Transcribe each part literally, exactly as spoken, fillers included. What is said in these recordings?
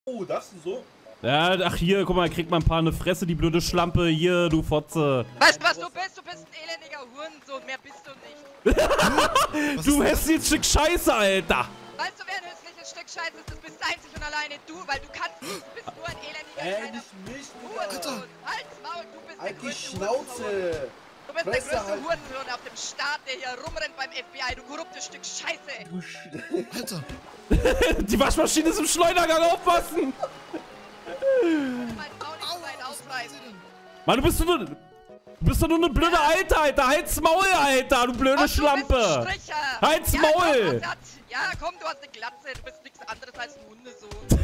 Oh, darfst du so? Ja, ach hier, guck mal, kriegt man ein paar eine Fresse, die blöde Schlampe. Hier, du Fotze. Weißt du, was du bist? Du bist ein elendiger Hurensohn. Mehr bist du nicht. Du hässliches Stück Scheiße, Alter. Weißt du, wer ein hässliches Stück Scheiße ist? Das bist einzig und alleine du, weil du kannst nicht. Du bist nur ein elendiger Ey, kleiner nicht mich, Hurensohn. Halt's Maul, du bist der Halt die größte Schnauze. Hurensohn. Du bist Fresse der größte halt. Hurensohn auf dem Staat, der hier rumrennt beim F B I. Du korruptes Stück Scheiße. Du Sch Alter. Die Waschmaschine ist im Schleudergang, aufpassen. Mein Maul nicht so weit ausreißen. Mann, du bist doch nur... Du bist doch nur eine blöde Alte, Alter. Halt's Maul, Alter, du blöde Und du bist Schlampe. ein Stricher. Halt's Ja, Maul. komm, was hat- Ja, komm, du hast eine Glatze. Du bist nichts anderes als ein Hundesohn.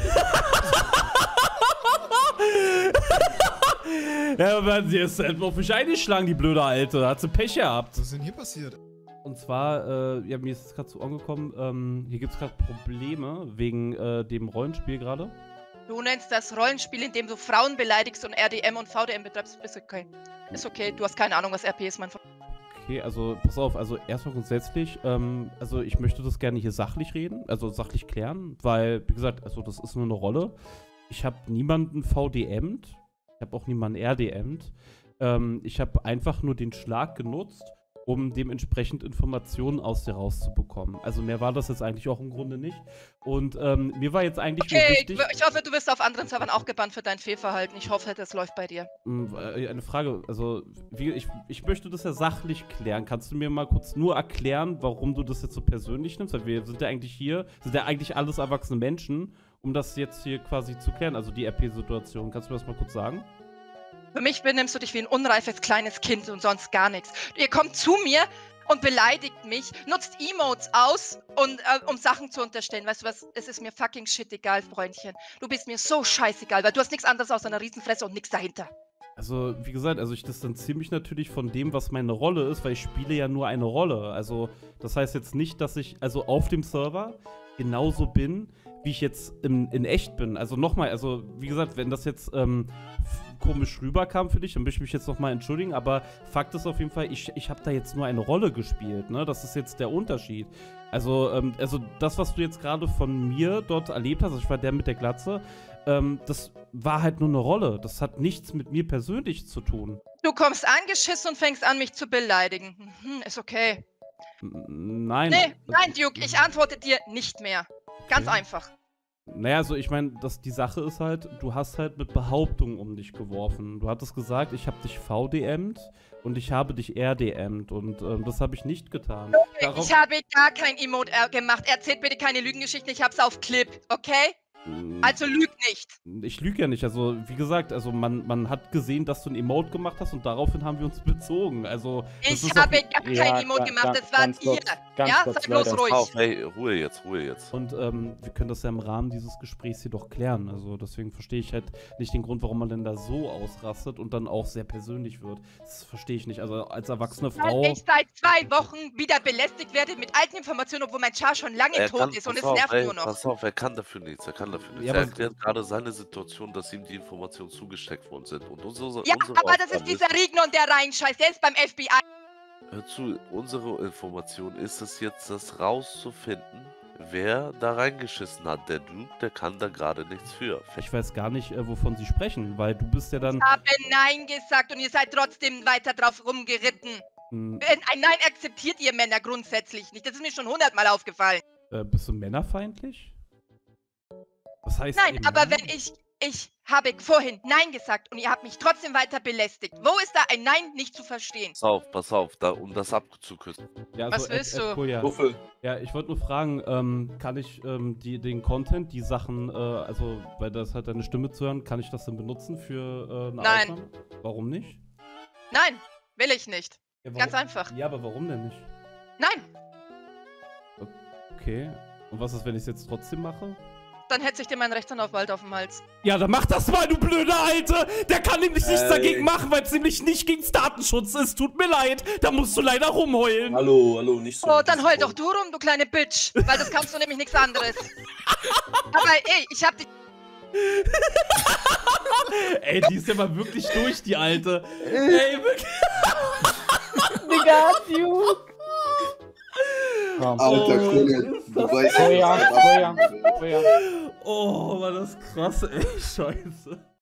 Ja, aber sie ist halt auf mich eingeschlagen, die blöde Alte. Hat sie Pech gehabt. Was ist denn hier passiert? Und zwar, äh, ja, mir ist es gerade zu Ohren gekommen, ähm, hier gibt es gerade Probleme wegen äh, dem Rollenspiel gerade. Du nennst das Rollenspiel, in dem du Frauen beleidigst und R D M und V D M betreibst. Ist okay. Ist okay, du hast keine Ahnung, was R P ist, mein Freund. Okay, also pass auf, also erstmal grundsätzlich, ähm, also ich möchte das gerne hier sachlich reden, also sachlich klären, weil, wie gesagt, also das ist nur eine Rolle. Ich habe niemanden V D M'd, ich habe auch niemanden R D M'd. Ähm, ich habe einfach nur den Schlag genutzt, um dementsprechend Informationen aus dir rauszubekommen. Also mehr war das jetzt eigentlich auch im Grunde nicht. Und ähm, mir war jetzt eigentlich nur Okay, wichtig... ich hoffe, du wirst auf anderen Servern auch gebannt für dein Fehlverhalten. Ich hoffe, das läuft bei dir. Eine Frage, also wie, ich, ich möchte das ja sachlich klären. Kannst du mir mal kurz nur erklären, warum du das jetzt so persönlich nimmst? Weil wir sind ja eigentlich hier, sind ja eigentlich alles erwachsene Menschen, um das jetzt hier quasi zu klären, also die R P-Situation. Kannst du mir das mal kurz sagen? Für mich benimmst du dich wie ein unreifes kleines Kind und sonst gar nichts. Ihr kommt zu mir und beleidigt mich, nutzt Emotes aus, und, äh, um Sachen zu unterstellen. Weißt du was? Es ist mir fucking shit egal, Freundchen. Du bist mir so scheißegal, weil du hast nichts anderes außer einer Riesenfresse und nichts dahinter. Also, wie gesagt, also ich distanziere mich natürlich von dem, was meine Rolle ist, weil ich spiele ja nur eine Rolle. Also, das heißt jetzt nicht, dass ich also auf dem Server genauso bin, wie ich jetzt im, in echt bin. Also nochmal, also wie gesagt, wenn das jetzt ähm, komisch rüberkam für dich, dann möchte ich mich jetzt nochmal entschuldigen, aber Fakt ist auf jeden Fall, ich, ich habe da jetzt nur eine Rolle gespielt, ne? Das ist jetzt der Unterschied. Also, ähm, also das, was du jetzt gerade von mir dort erlebt hast, also ich war der mit der Glatze, ähm, das war halt nur eine Rolle. Das hat nichts mit mir persönlich zu tun. Du kommst angeschissen und fängst an, mich zu beleidigen. Mhm, ist okay. Nein. Nee, nein, Duke, ich antworte dir nicht mehr. Ganz Okay. einfach. Naja, also ich meine, die Sache ist halt, du hast halt mit Behauptungen um dich geworfen. Du hattest gesagt, ich habe dich V D M'd und ich habe dich R D M'd und ähm, das habe ich nicht getan. Darauf, Ich habe gar kein Emote äh, gemacht. Erzählt bitte keine Lügengeschichten, ich hab's auf Clip, okay? Also lüg nicht. Ich lüge ja nicht, also wie gesagt, also man, man hat gesehen, dass du ein Emote gemacht hast und daraufhin haben wir uns bezogen. Also das Ich ist habe auch, gar kein Ja, Emote ga- gemacht, ga- das war ganz ihr. kurz, ganz Ja, kurz, sei bloß Leute. ruhig. Auf, hey, Ruhe jetzt, Ruhe jetzt. und ähm, wir können das ja im Rahmen dieses Gesprächs hier doch klären. Also deswegen verstehe ich halt nicht den Grund, warum man denn da so ausrastet und dann auch sehr persönlich wird. Das verstehe ich nicht. Also als erwachsene Frau. Weil ich seit zwei Wochen wieder belästigt werde mit alten Informationen, obwohl mein Char schon lange Er tot kann, ist und pass es auf, nervt ey, nur noch. pass auf, er kann dafür nichts, er kann dafür nichts. Ja, er aber- erklärt gerade seine Situation, dass ihm die Informationen zugesteckt worden sind. Und unsere, Ja, unsere aber das ist Aufgabe dieser Rignon, der reinscheißt. Der ist beim F B I. Hör zu, unsere Information ist es jetzt, das rauszufinden, wer da reingeschissen hat. Der Duke, der kann da gerade nichts für. Ich weiß gar nicht, äh, wovon sie sprechen, weil du bist ja dann. Ich habe Nein gesagt und ihr seid trotzdem weiter drauf rumgeritten. Mh, Ein ein Nein akzeptiert ihr Männer grundsätzlich nicht. Das ist mir schon hundertmal aufgefallen. äh, bist du männerfeindlich? Was heißt Nein, eben aber nein? wenn ich... Ich habe vorhin Nein gesagt und ihr habt mich trotzdem weiter belästigt. Wo ist da ein Nein nicht zu verstehen? Pass auf, pass auf, da, um das abzukürzen. Ja, Was Ed- willst Ed du? Koya. Wuffel. Ja, ich wollte nur fragen, ähm, kann ich ähm, die, den Content, die Sachen, äh, also, weil das halt deine Stimme zu hören, kann ich das denn benutzen für äh, eine Nein. Aufnahme? Warum nicht? Nein, will ich nicht. Ja, Ganz einfach. Ja, aber warum denn nicht? Nein, Okay. Und was ist, wenn ich es jetzt trotzdem mache? dann hetze ich dir meinen Rechtsanwalt auf dem Hals. Ja, dann mach das mal, du blöde Alte! Der kann nämlich nichts Ey. dagegen machen, weil es nämlich nicht gegen Datenschutz ist. Tut mir leid, da musst du leider rumheulen. Hallo, hallo, nicht so. Oh, dann heul doch du rum, du kleine Bitch. Weil das kannst du nämlich nichts anderes. Aber ey, ich hab dich... Ey, die ist ja mal wirklich durch, die Alte. Ey, wirklich. Digga, Duke! Komm. Alter, Oh. Kollege, du weißt Oh ja, was oh ja, abgeht. oh ja. Oh, war das krass, ey. Scheiße.